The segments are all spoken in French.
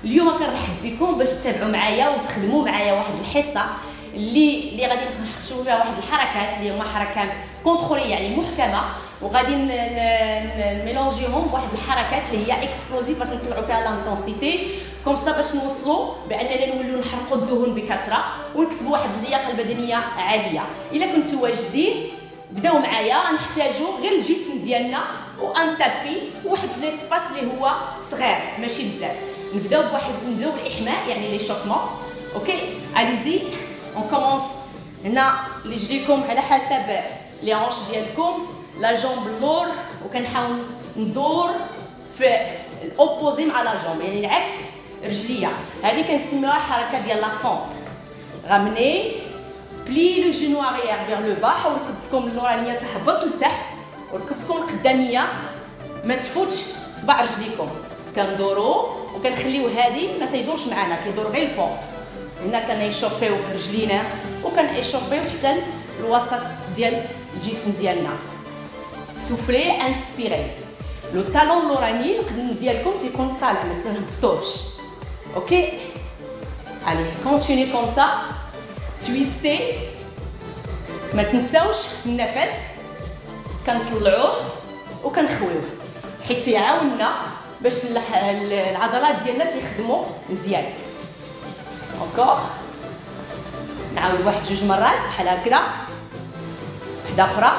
اليوم كنرحب بكم باش تتابعوا معايا وتخدموا معايا واحد الحصه اللي غادي نشوفوا فيها واحد الحركات اللي هما حركات كونترولي يعني محكمه، وغادي نميلونجيهم بواحد الحركات اللي هي اكسبلوزيف باش نطلعوا فيها لانتونسيتي كوم سا باش نوصلوا باننا نولوا نحرقوا الدهون بكثره ونكسبوا واحد اللياقه البدنيه عاليه. الا كنتوا واجدين بداو معايا. غنحتاجوا غير الجسم ديالنا وان تابي وواحد ليسباس اللي هو صغير ماشي بزاف. نبداو بالاحماء يعني لي شوفمون. اوكي اليزي اون كومونس. هنا رجليكم على حسب لي هونش ديالكم، لا جومب اللور، وكنحاول ندور في الاوبوزي مع لا جومب يعني العكس رجليا. هذه كنسميوها حركه ديال لا فونت. غامني بلي لو جينو اريير فيغ لو با، حاول ركبتكم اللورانيه تهبط لتحت وركبتكم القداميه ما تفوتش صباع رجليكم. كندورو وكنخليو هادي ما تيدورش معنا، كيدور غير الفوق. هنا كنيشوفيو رجلينا وكنيشوفيو حتى الوسط ديال الجسم ديالنا. سوفلي انسبيري، لو طالون اللوراني القدم ديالكم تيكون طالع ما تنهبطوش. اوكي علي كونتيني كوم سا. تويستي، ما تنساوش النفس كنطلعوه وكنخويوه حيت يعاوننا باش العضلات ديالنا تيخدموا مزيان. اونكور نعاود واحد جوج مرات بحال هكذا، وحده اخرى.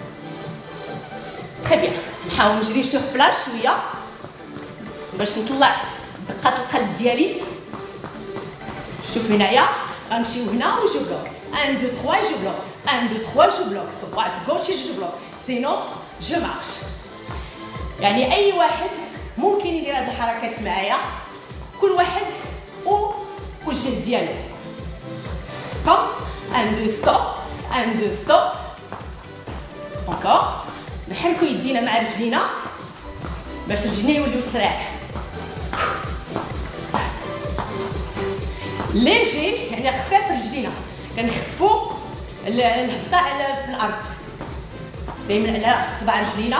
تري بيان. نحاول نجري سوغ بلاص شويه باش نطلع دقات القلب ديالي. شوف هنايا غنمشيو هنا وجو بلوك 1 2 3 جو بلوك 1 2 3 جو بلوك droite gauche جو بلوك سينو جو مارش. يعني اي واحد ممكن يدير هاد الحركات معايا، كل واحد والجهد ديالو. كوم 1 2 ستوب 1 2 ستوب. اونكور نحركوا يدينا مع رجلينا باش رجلينا يوليو سراع. ليجي يعني خفاف رجلينا، كنخفوا الهبطه على في الارض دائما على صباع رجلينا.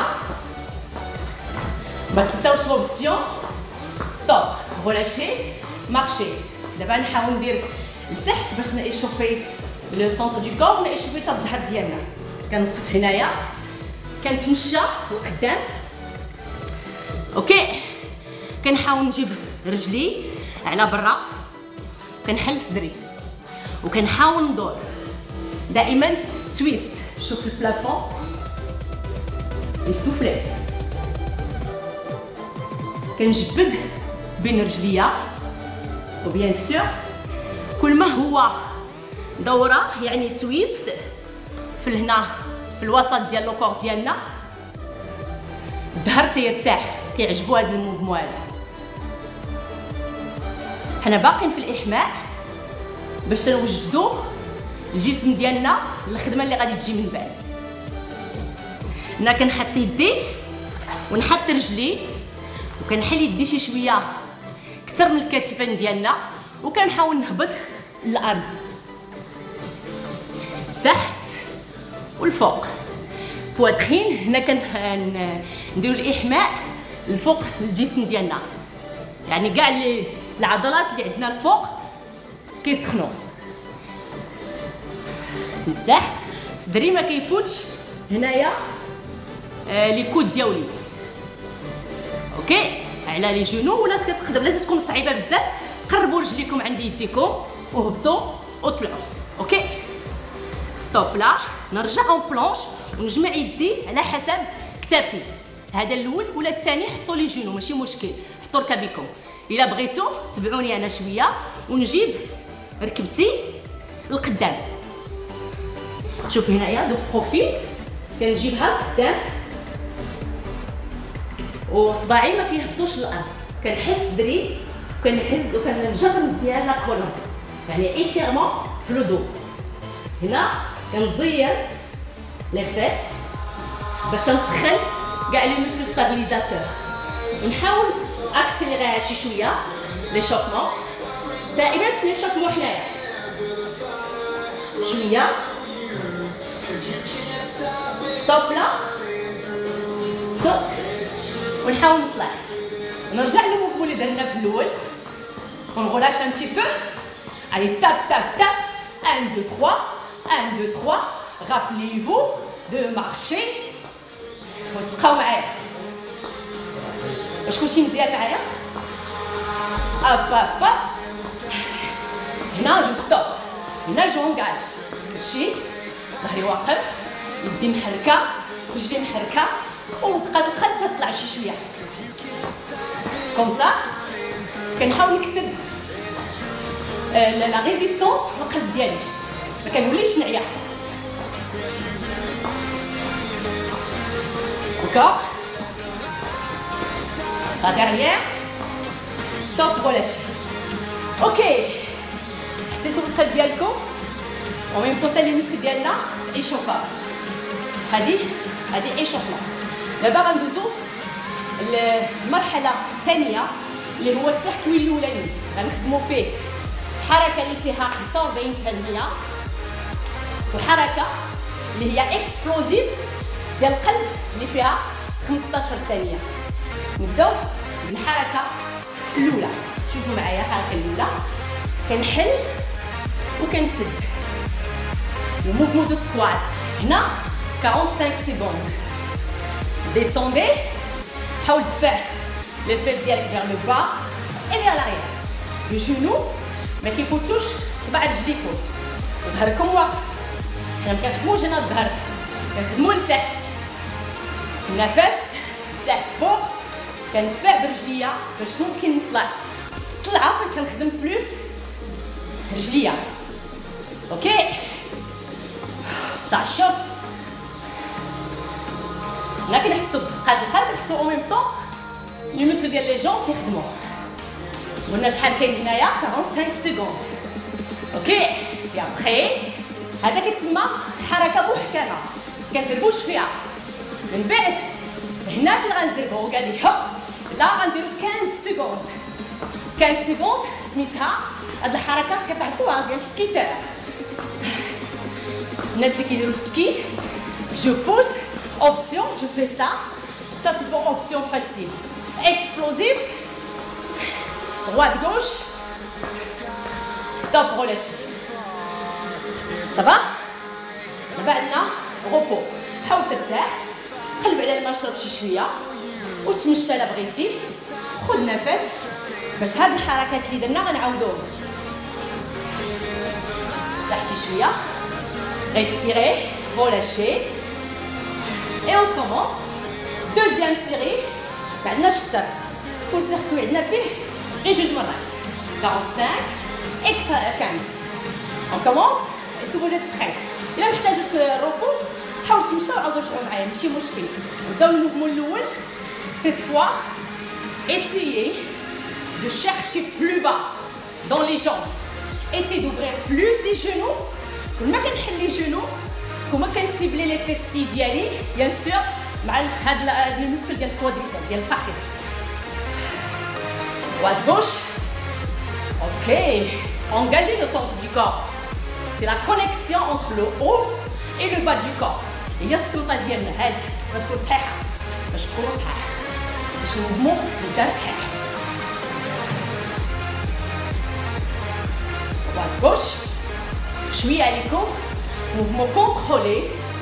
ما تنساوش لوبسيون ستوب رولاشي مارشي. دابا نحاول ندير لتحت باش نشوفي لو سونتر دو كور ونشوفي حتى الظهر ديالنا. كنوقف هنايا كنتمشى لقدام. اوكي كنحاول نجيب رجلي على برا، كنحل صدري وكنحاول ندور دائما تويست. شوف البلافون يسوفلي، كنجبد بين رجليا وبيان سور كل ما هو دوره يعني تويست في هنا في الوسط ديال لو كور ديالنا. الظهر تيرتاح، كيعجبو هاد الموفمون هذا. حنا باقيين في الاحماء باش نوجدوا الجسم ديالنا للخدمه اللي غادي تجي من بعد. هنا كنحط يدي ونحط رجلي وكنحل يدي شي شويه اكثر من الكتفين ديالنا وكنحاول نهبط للارض تحت والفوق. بواترين هنا كنديروا الاحماء الفوق الجسم ديالنا، يعني كاع العضلات اللي عندنا الفوق كيسخنوا. من تحت صدري ما كيفوتش هنايا لي كود ديالي. اوكي على لي جونو، ولا كتقدر بلا تكون صعيبه بزاف قربوا رجليكم عند يديكم وهبطوا وطلعوا. اوكي ستوب. لا نرجع اون بلونش ونجمع يدي على حسب كتافي. هذا الاول ولا الثاني حطوا لي جونو ماشي مشكل، حطوا ركبيكم. الا بغيتوا تبعوني انا شويه ونجيب ركبتي لقدام. شوف هنايا دو بروفيل كنجيبها لقدام وصباعي ما كيهبطوش للارض. كنحل صدري وكنهز وكنجر مزيان لا كولون يعني ايتيرمون في لو دو. هنا كنزير لي فيس باش نسخن كاع لي موسكل ستابيليزاتور. نحاول اكسيليري شي شويه لي شوفمون. دائما في لي شوفمون حنايا شويه ستوب. لا ستوب ونحاول نطلع. نرجع للموفمون اللي درنا في الاول. On relâche un petit peu. Allez, tape, tape, tape. 1, 2, 3. 1, 2, 3. Rappelez-vous de marcher. وتبقاو معايا. واش كلشي مزيان معايا؟ اب اب اب. هنا جو ستوب. هنا جو انجاج. ماشي ظهري واقف، يدي محركه، رجلي محركه، ونبقى حتى تطلع شي شويه. كوم سا كنحاول نكسب لا ريزيستونس في القلب ديالي، ما كنوليش نعيا. Encore. La dernière. Stop, relâche. Ok. C'est sur le trait ديالكم. En même temps, les muscles ديالنا تيشوفا. هذه échauffement. دابا غندوزو المرحلة الثانية اللي هو السيركوي الأولاني. غنخدمو فيه حركة اللي فيها 45 ثانية وحركة اللي هي اكسبلوزيف ديال القلب اللي فيها 15 ثانية. نبداو بالحركة الأولى. شوفوا معايا الحركة الأولى. كنحل وكنسد. لو موفمون دو سكوات. هنا 45 سكوند. ديسوندي. حاول تدفع لي فيس ديالك فيغ لو با اي فيغ لاريير. لو جونو ما كيفوتوش صباع رجليكم. ظهركم واقف. حنا ما كنخدموش هنا الظهر، كنخدمو لتحت. النفس تحت فوق. كندفع برجليا باش ممكن نطلع. في الطلعه كنخدم بلوس رجليا. اوكي صح. شوف هنا كنحسو بدقات القلب، نحسو او ميم طون لي موسكل ديال لي جون تيخدمو. قلنا شحال كاين هنايا 45 سكوند. اوكي يا بخي. هذا كيتسمى حركه محكمه كنزربوش فيها. من بعد هنا فين غنزربو قال لي هوب. لا غنديرو 15 سكوند. 15 سكوند سميتها هاد الحركه كتعرفوها ديال السكيتر. الناس اللي كيديروا السكي جو بوز اوبسيون جو في سا. Ça c'est pour option facile. Explosif. Droite gauche. Stop relâche. Ça va؟ دابا عندنا روبو. حاول ترتاح. قلب على الماء، شرب شي شويه وتمشى الا بغيتي. خذ نفس باش هاد الحركات اللي درنا غنعاودوهم. ارتاح شي شويه. ريسبيري. relâchez. Et on commence. Deuxième série. ما عندناش كثر. كل سيركوي عندنا فيه غير جوج مرات. 45 et 15. On commence. Est-ce que vous êtes prêts? إلا محتاجة الروبو حاولوا تمشوا وعاودوا رجعوا معايا، ماشي مشكل. نبداو الموفمون الأول. Cette fois, essayez de chercher plus bas dans les jambes. Essayez d'ouvrir plus les genoux. كل ما كنحل لي جونو كل ما كنسيبلي لي فيسي ديالي بيان سور مع هاد المسكل ديال الكوادريسيب ديال الفخذ. droite gauche. Ok. Engagez le centre du corps. C'est la connexion entre le haut et le bas du corps. هي السلطه ديالنا هادي باش تكون صحيحه، باش تكونوا صحاح، باش الموفمون يدار صحيح. droite gauche. شويه عليكم. موفمون كونترولي.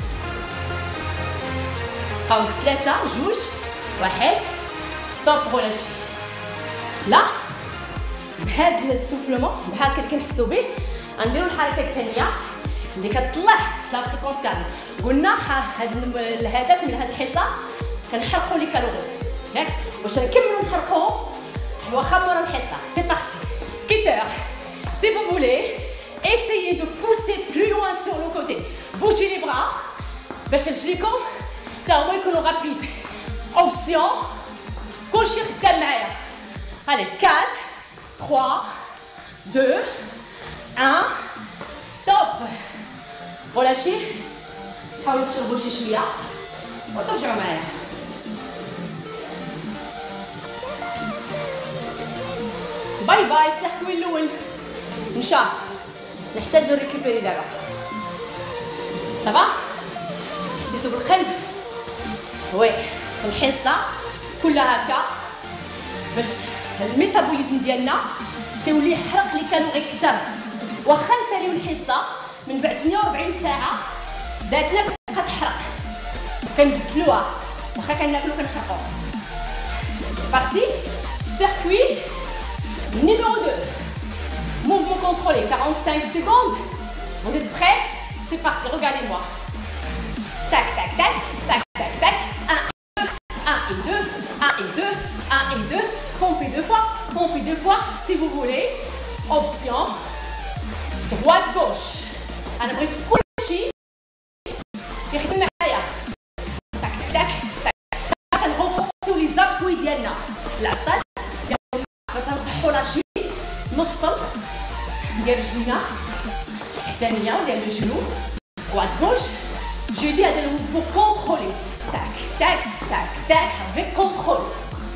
كاونت 3 جوج 1. ستوب رولاشي. لا بهذا السوفلمون بحال اللي كنحسوا به غنديروا الحركه الثانيه اللي كتطلع لا فريكونس كاردي. قلنا هذا الهدف من هذه الحصه كنحرقوا لي كالوري ياك. واش نكملوا نحرقوهم واخا مورا الحصه. سي بارتي. سكيتر. Si vous voulez, essayez de pousser plus loin sur le côté. Bougez les bras باش رجليكم حتى هما يكونوا رابيد. اوبسيون كلشي خدام معايا. Allez, 4 3 2 1. Stop. Relâchez. حاولوا تشربوا شي شويه وترجعوا معايا. باي باي. السيركوي الاول مشى. نحتاجو ريكوبيري دابا. صافا. حسيتو بالقلب؟ وي. الحصه كلها هكا باش الميتابوليزم ديالنا تيولي يحرق اللي كانوا غير كثر. واخا نساليو الحصه من بعد 140 ساعه ذاتنا كتبقى تحرق كنبدلوها واخا كناكلو كنحرقو. بارتي circuit numéro 2. Mouvement contrôlé, 45 secondes. Vous êtes prêts? C'est parti, regardez-moi. Tac, tac, tac, tac, tac, tac. 1 et 2, 1 et 2, 1 et 2. Pompez 2 fois, pompez 2 fois si vous voulez. Option droite, gauche. أنا بغيت كل شيء يخدم معايا. تاك تاك تاك تاك. كنغونفورسيو لي زابوي ديالنا. العضلات ديال باش نصحوا لاشي مفصل ديال رجلينا التحتانيه ديال لو جنو. droite gauche. Je dis à des mouvements contrôlés. Tac tac tac tac avec contrôle.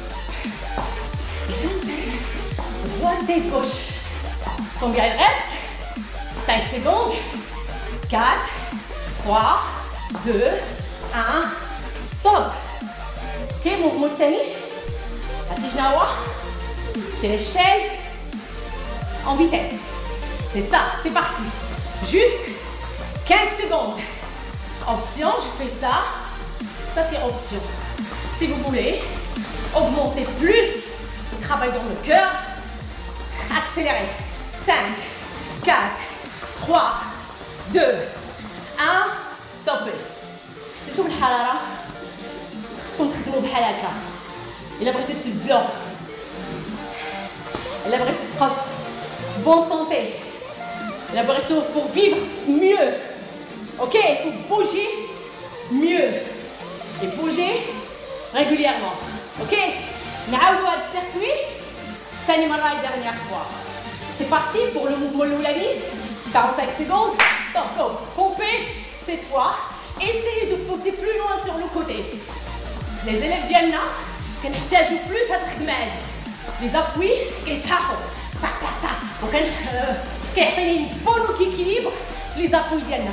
Droite et gauche. Combien il reste? 5 secondes. 4, 3, 2, 1, stop. Ok, mouvement الثاني. عرفتي شنو هو؟ C'est l'échelle en vitesse. C'est ça, c'est parti. Juste 15 secondes. Option, je fais ça. Ça, c'est option. Si vous voulez augmenter plus le travail dans le cœur, accélérez. 5, 4, 3, 2, 1, stoppez. حسيتوا بالحرارة؟ خصكم تخدموا بحال هكا. إلا بغيتو تبدلوا، إلا بغيتو تبقاو في بون سونتي، إلا بغيتو pour vivre mieux. Ok, il faut bouger mieux et bouger régulièrement. Ok, نعاودوا هذا السيركوي ثاني مرة dernière fois. C'est parti pour le mouvement الأولاني. 45 secondes. Top, go. Pompez cette fois. Essayez de pousser plus loin sur le côté. Les élèves ديالنا كنحتاجوا plus هاد الخدمة هادي. Les appuis كيصححوا. تا تا تا. وكان كيعطيني بون équilibre les appuis ديالنا.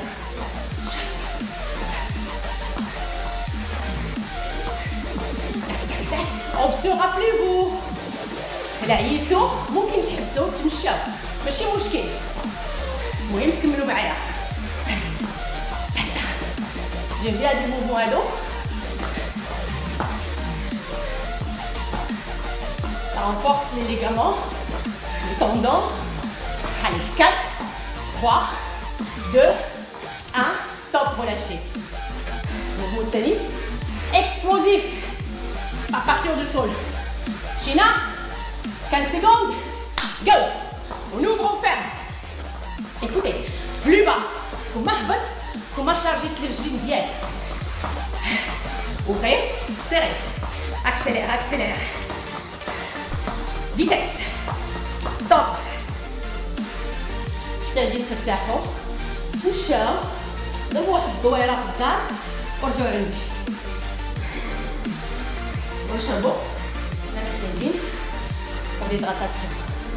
Option, rappelez-vous. إلا عييتوا ممكن تحبسوا وتمشاو ماشي مشكل. المهم تكملوا معايا. جيم بيان هاد الموفمون هادو. Ça renforce les ligaments, les tendons. Allez, 4, 3, 2, 1, stop, relâchez. Mouvement الثاني. Explosif. À partir du sol. China. 15 secondes. Go. On ouvre, on ferme. Écoutez, plus bas. كون هبط كون شارجيت الرجلين مزيان. Ouvrez, serrez. Accélère, accélère. Vitesse. Stop. محتاجين ترتاحوا. تمشاو. دابا واحد الدويره في الدار ورجعوا عندي. وشربوا. محتاجين pour l'hydratation.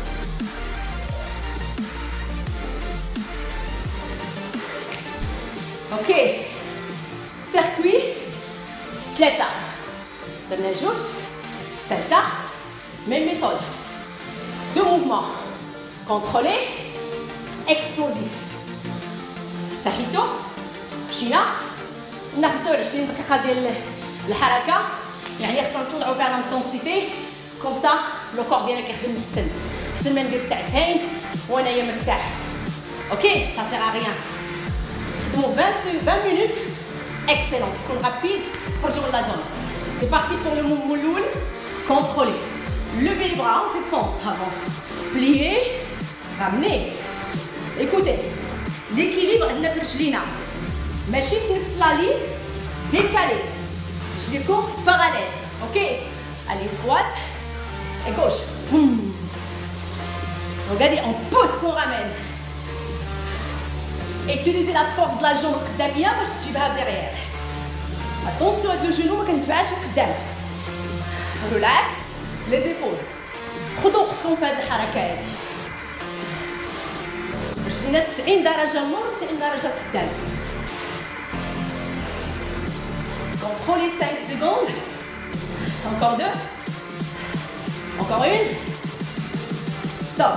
Ok, circuit 3 درنا جوج 3 même méthode. 2 mouvements contrôlé explosif. ارتاحيتو مشينا قلنا 25 دقيقه ديال الحركه يعني خصنا نطلعوا فيها لانتونسيتي كوم سا لو كور ديالنا كيخدم احسن ما ندير ساعتين وانايا مرتاح. اوكي سا سير ا ريان. خدموا 20 minutes اكسلون تكون رابيد خرجوا من لا زون. سي بارتي بور لو موفمون الاول كونترولي. Levez les bras, on fait fendre avant. Pliez, ramenez. Écoutez, l'équilibre عندنا في رجلينا ماشي في نفس لا لين décalé. رجليكم parallèle. اوكي allez droite et gauche. Regardez, on pousse, on ramène. Utilisez la force de la jambe قدامية باش تجيبها derrière. Attention avec le genou ما كندفعش لقدام. Relax les épaules. خذوا وقتكم في هذه الحركة هذه. رجلينا 90 درجة للور و 90 درجة لقدام. Contrôlez 5 secondes. Encore 2. Encore une. Stop.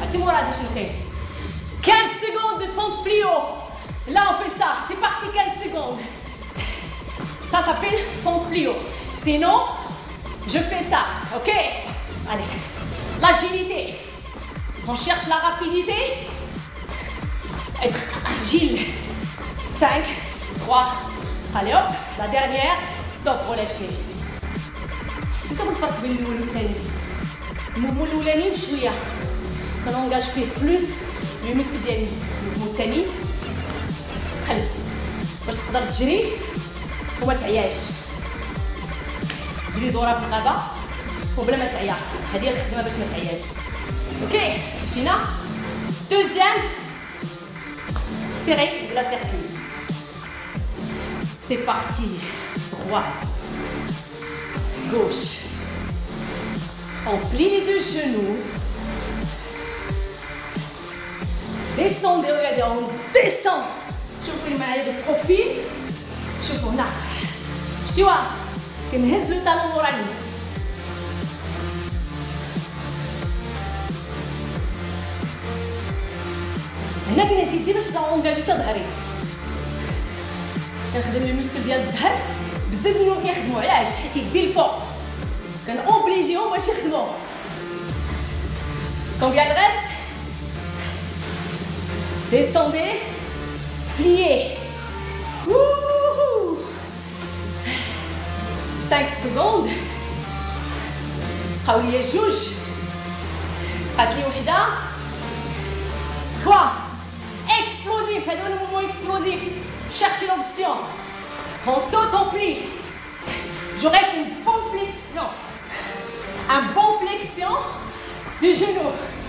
15 secondes de fente plie haut. Là, on fait ça. C'est parti, 15 secondes. Ça s'appelle fente plie haut. Sinon, je fais ça. Ok? Allez. L'agilité. On cherche la rapidité. Être agile. 5, 3. Allez, hop. La dernière. Stop, relâchez. C'est ça الفرق بين الاول والثاني. الموفمون الاولاني بشويه كنونجاج فيه بلوس لي موسكل ديالي. الموفمون الثاني قل باش تقدر تجري وما تعياش. تجري دوره في الغابه وبلا ما تعيا. هذه هي الخدمه باش ما تعياش. اوكي مشينا. دوزيام serré ولا cercle. C'est parti. Droit. Gauche. On plie les deux genoux. Descendez, regardez, on descend. شوفوا لي معايا دو بروفيل. شوفوا هنا. شتيوا كنهز لو طالون موراني. هنا كنهز يدي باش نونجاجي حتى ظهري. كنخدم لي موسكل ديال الظهر بزاف منهم كيخدموا. علاش؟ حيت يدي الفوق كان اوبليجيهم باش يخدموا. Combien il reste? Descendez, pliez. 5 secondes. قوية جوج. بقات لي وحدة. 3. Explosif. هذا هو المومون اكسبلوزيف. Cherchez l'option. On saute, on plie. Je reste une bonne flexion. Un bon flexion du genou.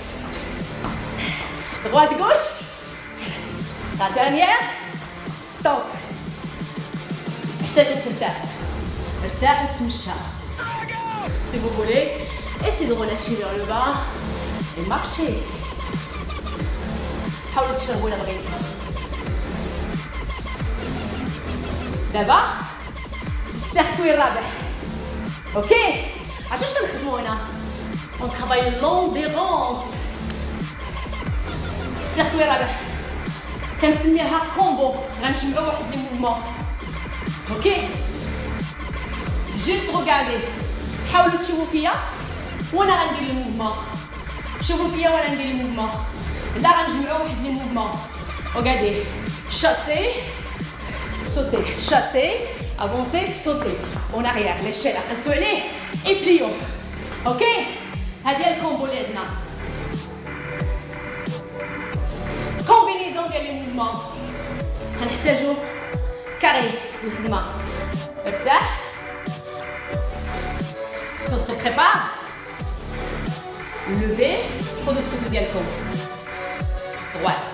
Droite, gauche. La dernière. Stop. محتاجة ترتاح. ارتاح وتمشى. Si vous voulez, essayez de relâcher vers le bas et marchez. حاولوا تشربوا إلا بغيتي. دابا السيركوي الرابع. اوكي عرفتوا شنو نخدموا هنا؟ اون ترافاي لونديرونس. السيركوي الرابع كنسميها كومبو. غنجمعوا واحد لي موفمون. اوكي جوست روغاردي. حاولوا تشوفوا فيا وانا غندير لي موفمون. شوفوا فيا وانا ندير لي موفمون. لا غنجمعوا واحد لي موفمون. روغاردي شاسي sauter, chasser, avancer, sauter. En arrière, l'échelle, attention allez, et plions. Ok? هذه الكومبو اللي عندنا. كومبينيزون ديال لي موفمون. غنحتاجو كاري للخدمة. ارتاح. On se prépare. Levez. Trop de souffle ديالكم. Droite.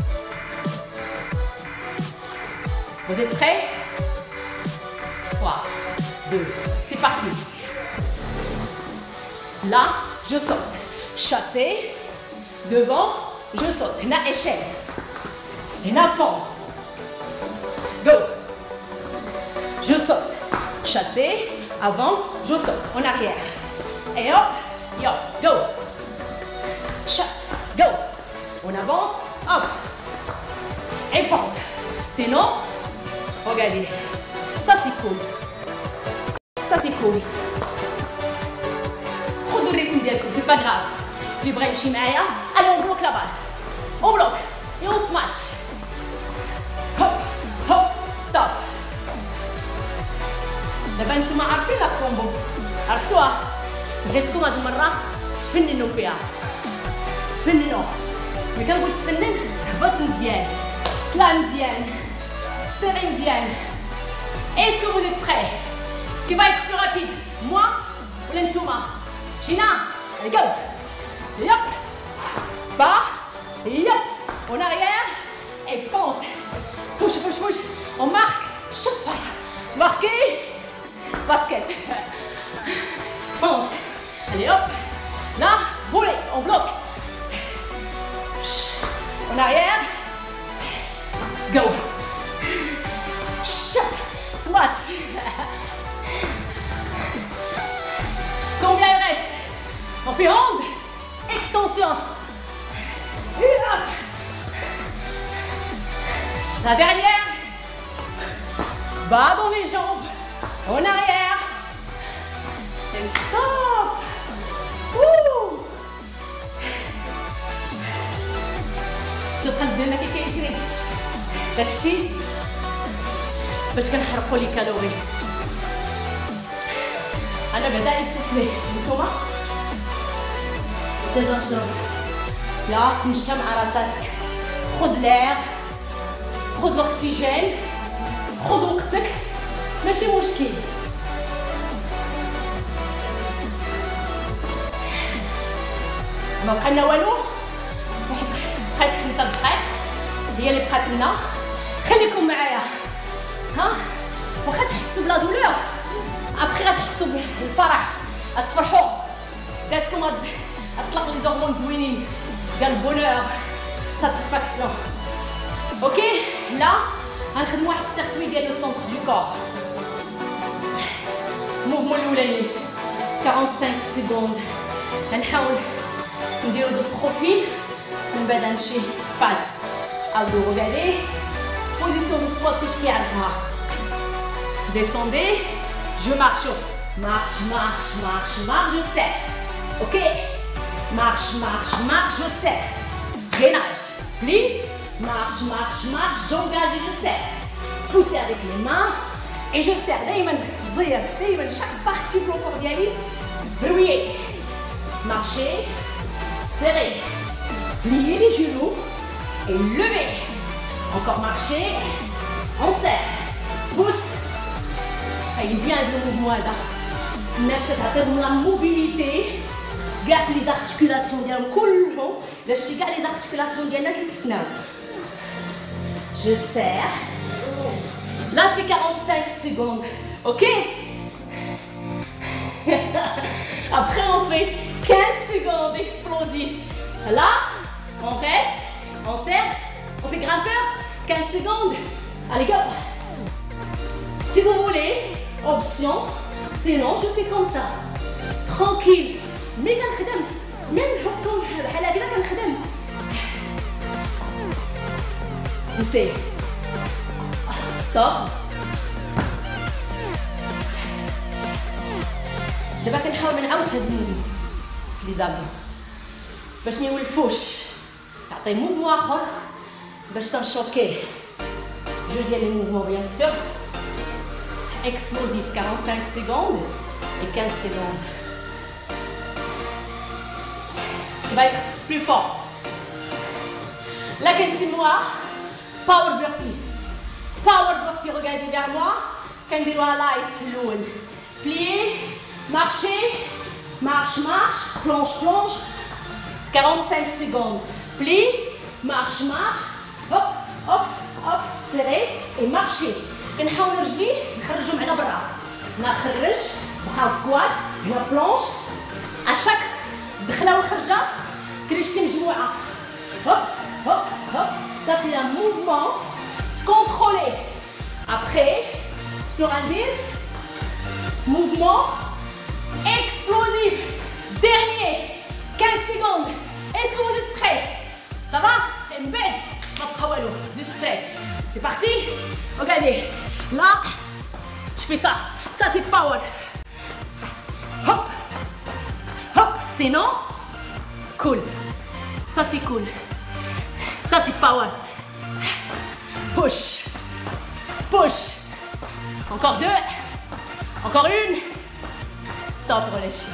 Vous êtes prêts? 3, 2, c'est parti. Là, je saute. Chasser. Devant, je saute. Hna échelle. Hna fond. Go. Je saute. Chasser. Avant, je saute. En arrière. Et hop, yo, go. Chat, go. On avance, hop. Et fond. Sinon, regardez, ça c'est cool. Ça c'est cool. خدوا الريتم ديالكم, c'est pas grave. اللي بغا يمشي معايا, allez on bloque la balle. On bloque et on se match. Hop, hop, stop. دابا نتوما عارفين لا كومبو, عرفتوها. بغيتكم هاد المرة تفننوا فيها. تفننوا. ملي كنقول تفنن, هبط مزيان, طلع مزيان. Serrez bien. Est-ce que vous êtes prêts? Qui va être plus rapide? Moi ou l'Entouma? China, allez go. Yop. Bas. Yop. En arrière. Et fente. Push, push, push. On marque. Chop. Marquez. Basket. Fente. Allez hop. Là, volley. On bloque. En arrière. Go. Chop. Smash. Combien il reste? On fait hand, extension. La dernière. Bas dans les jambes. En arrière. Et stop. Ouh. شو القلب ديالنا كي كيجري داكشي باش كنحرقوا لي كالوري. انا بعدا يسوفلي نتوما ديجا نشرب. يا تمشى مع راساتك، خذ لير، خذ الاكسجين، خذ وقتك، ماشي مشكل. ما بقى لنا والو، واحد بقات 5 دقائق هي اللي بقات لنا. خليكم معايا ها، واخا تحسوا بلا دولور ابخي غتحسوا بالفرح، غتفرحوا. داتكم اطلق لي زورمون زوينين ديال البونور ساتيسفاكسيون. اوكي لا غنخدموا واحد السيركوي ديال لو سونتر دو كور. موفمون الاولاني 45 سكوند غنحاول نديرو دو بروفيل ومن بعد نمشي فاس. عاودو ريغاردي بوزيسيون دو سكوات كلشي كيعرفها. Descendez, je marche, marche, marche, marche, marche, je serre. Ok, marche, marche, marche, je serre. Gainage, plie, marche, marche, marche, j'engage et je serre. Poussez avec les mains et je serre. دايما صغير، دايما chaque partie du corps ديالي verrouillée. Marchez, serrez, pliez les genoux et levez. Encore marcher, on serre, pousse. Il bien le mouvement là. نعطيهم la mobilité. Garde les articulations ديالهم كلهم باش كاع les articulations ديالنا كيتسناو. Je serre. Là c'est 45 secondes. OK? Après on fait 15 secondes explosifs. Là, on reste, on serre, on fait grimpeur 15 secondes. Allez go. Si vous voulez, option, sinon je fais comme ça. Tranquille. Mais كنخدم même comme بحال هكذا كنخدم. Poussez. Stop. دابا كنحاول ما نعاودش هاد الموفمون في لي زابدو باش ما يولفوش. نعطي موفمون اخر باش تنشوكيه. جوج ديال لي موفمون بيان سور. Explosif 45 secondes et 15 secondes. Tu vas être plus fort. Là, c'est moi. Power burpee. Power burpee. Regardez vers moi. Quand on va light, pliez, marchez, marche, marche, plonge, plonge. 45 secondes. Plie, marche, marche. Hop, hop, hop. Serrez et marchez. كنحاول رجلي نخرجهم على برا. نخرج بقاو سكوات هنا بلونش. اشاك دخله وخرجه كريشتي مجموعه. هوب هوب هوب. Ça c'est un mouvement contrôlé. Après, je vais dire mouvement explosif. Dernier 15 secondes. Est-ce que vous êtes prêts? Ça va? Mbed. Du stretch. C'est parti. Regardez. Là, je fais ça. Ça, c'est power. Hop. Hop. Sinon, cool. Ça, c'est cool. Ça, c'est power. Push. Push. Encore 2. Encore 1. Stop, relâchez.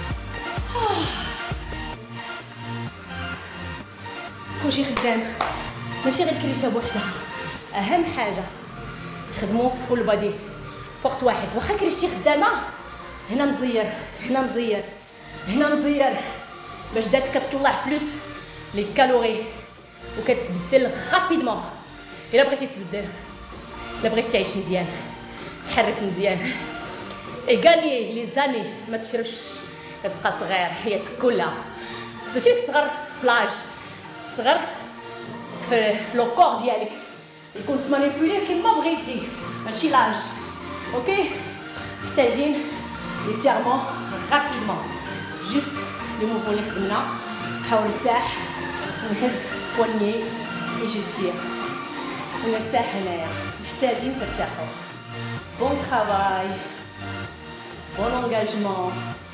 كلشي خدام ماشي غير كريشه بوحدها. اهم حاجه تخدموا فول بادي فوقت واحد. واخا كريشتي خدامه هنا مزير، هنا مزير، هنا مزير باش دات كتطلع بلوس لي كالوري وكتبدل رابيدمون. الا بغيتي تبدل، الا بغيتي تعيش مزيان، تحرك مزيان، اي غاني لي زاني. ما تشربش كتبقى صغير حياتك كلها. ماشي الصغر فلاج، الصغر في لو كور ديالك يكون تمانيبولي كيما بغيتي، ماشي لاج. اوكي محتاجين ليتيرمون رابيدمون. جوست لي موفمون اللي خدمنا. حاول نرتاح ونهز بواني اي جو تير ونرتاح. هنايا محتاجين ترتاحوا. بون طرافاي، بون انغاجمون.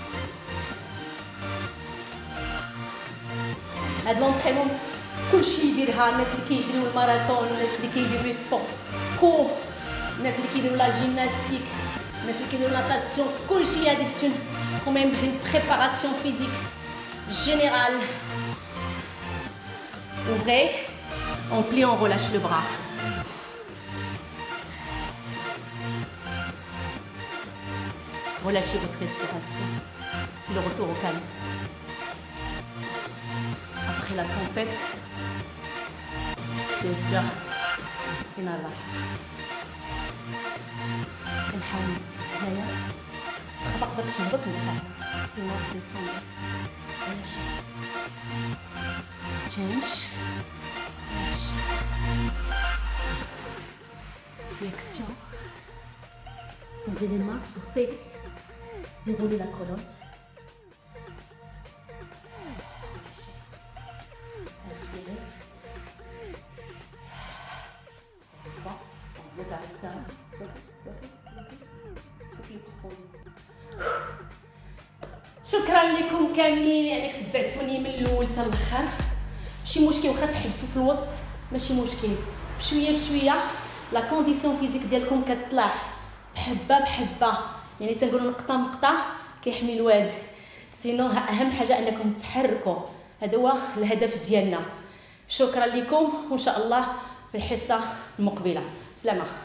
هاد لونطريمون كلشي يديرها، الناس اللي كيجريو الماراثون، الناس اللي كيديروا سبور كور، الناس اللي كيديروا لا جيمناستيك، الناس اللي كيديروا ناتاسيون، كلشي هادي سون كوميم une préparation physique générale. Ouvrez, on plie, on relâche le bras. Relâchez votre respiration. C'est le retour au calme. Après la tempête, bien sûr, ينالله. كنحاول هنايا ما قدرتش نهبط نطلع سينو ديسوندي. ماشي change ماشي flexion. Posez les mains, sortez, déroulez la colonne. Inspirez. Bloquez la respiration. Soufflez profondément. شكرا لكم كاملين انك تبعتوني من الاول حتى الاخر. ماشي مشكل واخا تحبسوا في الوسط، ماشي مشكل، بشويه بشويه لا كونديسيون فيزيك ديالكم كطلع بحبه بحبه. يعني تنقولوا نقطه نقطه كيحمي الواد. سينو اهم حاجه انكم تحركوا، هذا هو الهدف ديالنا. شكرا لكم وان شاء الله في الحصه المقبله. بسلامه.